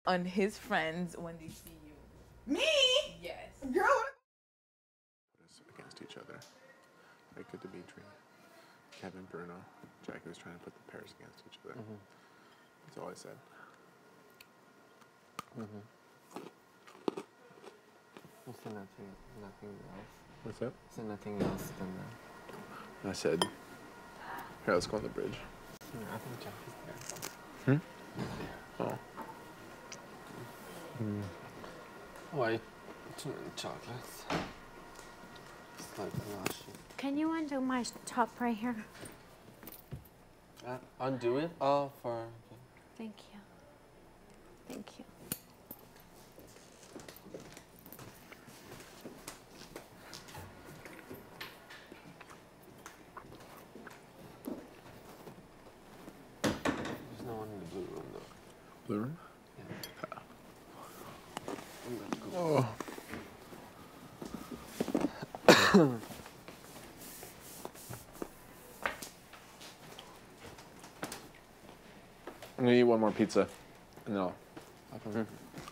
on his friends when they see you? Me? Yes. Girl. Put us against each other. Like Dimitri, Kevin, Bruno, Jackie was trying to put the pairs against each other. That's all I said. You said nothing else. What's that? You said nothing else than that. I said, here, let's go on the bridge. I think Jackie's there. Oh. Why too many chocolates? It's like Nashi. Can you undo my top right here? Undo it? Oh, for... Thank you. Thank you. There's no one in the blue room, though. Blue room? Yeah. Oh. I'm gonna eat one more pizza, and then I'll come here.